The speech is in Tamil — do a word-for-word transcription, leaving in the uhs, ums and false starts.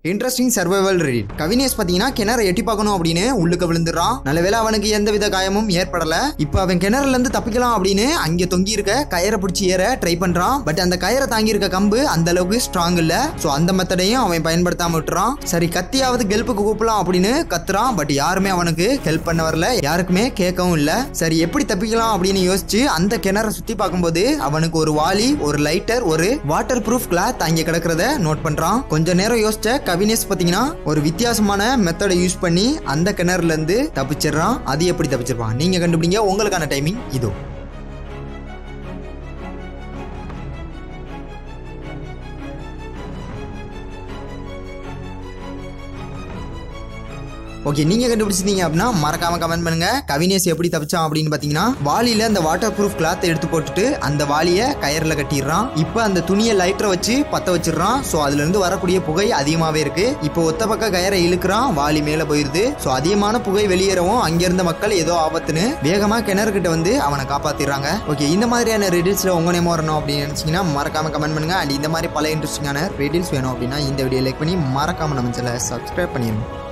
Interesting survival Reddit. கவினேஷ் பாத்தீங்கன்னா கிணறு எட்டி பார்க்கணும் அப்படின்னு உள்ளுக்க விழுந்துடுறான். நல்லவேளை அவனுக்கு எந்த வித காயமும் ஏற்படல. இப்ப அவன் கிணறுல இருந்து தப்பிக்கலாம் அப்படின்னு அங்க தொங்கி இருக்க கயிறை பிடிச்சி ஏற ட்ரை பண்றான். பட் அந்த கயிறை தாங்கி இருக்க கம்பு அந்த அளவுக்கு ஸ்ட்ராங் இல்ல. சோ அந்த மெத்தடையும் அவன் பயன்படுத்தாம விட்டுறான். சரி கத்தியாவது ஹெல்ப்புக்கு கூப்பிடலாம் அப்படின்னு கத்துறான். பட் யாருமே அவனுக்கு ஹெல்ப் பண்ண வரல, யாருக்குமே கேட்கவும் இல்ல. சரி எப்படி தப்பிக்கலாம் அப்படின்னு யோசிச்சு அந்த கிணறை சுத்தி பார்க்கும்போது அவனுக்கு ஒரு வாளி, ஒரு லைட்டர், ஒரு வாட்டர் ப்ரூஃப் கிளாத் அங்க கிடக்கிறத நோட் பண்றான். கொஞ்ச நேரம் யோசிச்ச கவினேஷ் பாத்தீங்கன்னா ஒரு வித்தியாசமான மெத்தடை யூஸ் பண்ணி அந்த கிணறுல இருந்து தப்பிச்சிடறான். அது எப்படி தப்பிச்சிருப்பான் நீங்க கண்டுபிடிங்க. உங்களுக்கான டைமிங் இதோ. ஓகே, நீங்க கண்டுபிடிச்சிட்டீங்க அப்படின்னா மறக்காம கமெண்ட் பண்ணுங்க. கவினேஷ் எப்படி தப்பிச்சான் அப்படின்னு பாத்தீங்கன்னா வாளியில அந்த வாட்டர் ப்ரூஃப் கிளாத் எடுத்து போட்டுட்டு அந்த வாளிய கயர்ல கட்டிடுறான். இப்ப அந்த துணியை லைட்டரை வச்சு பத்த வச்சிடறான். சோ அதுல இருந்து வரக்கூடிய புகை அதிகமாவே இருக்கு. இப்போ ஒத்த பக்க கயரை இழுக்கிறான், வாளி மேல போயிருது. சோ அதிகமான புகை வெளியேறவும் அங்க இருந்த மக்கள் ஏதோ ஆபத்துன்னு வேகமா கிணறு கிட்ட வந்து அவனை காப்பாத்திடுறாங்க. ஓகே, இந்த மாதிரியான ரெடில்ஸ்ல உங்க நேம் வரணும் அப்படின்னு நினைச்சீங்கன்னா மறக்காம கமெண்ட் பண்ணுங்க. அண்ட் இந்த மாதிரி பல இன்ட்ரெஸ்டிங்கான ரெடில்ஸ் வேணும் அப்படின்னா இந்த வீடியோ லைக் பண்ணி மறக்காம நம்ம சேனலை சப்ஸ்கிரைப் பண்ணிடணும்.